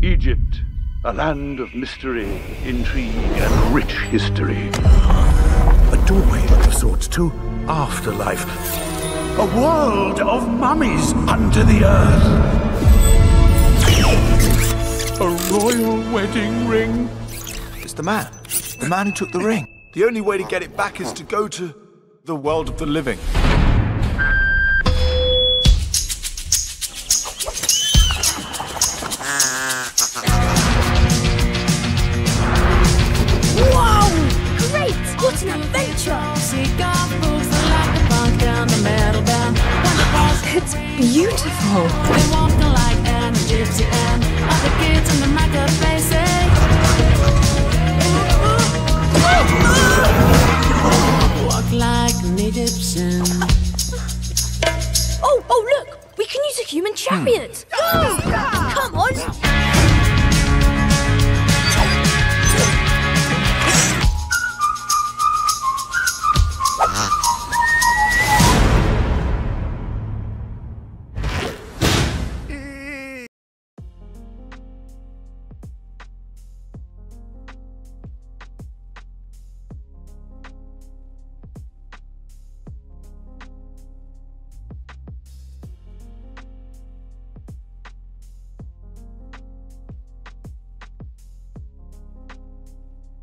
Egypt, a land of mystery, intrigue, and rich history. A doorway of sorts to afterlife. A world of mummies under the earth. A royal wedding ring. It's the man. The man who took the ring. The only way to get it back is to go to the world of the living. Wow! Great! What an adventure! It's beautiful. Walk like an Egyptian. Oh, look! We can use a human chariot!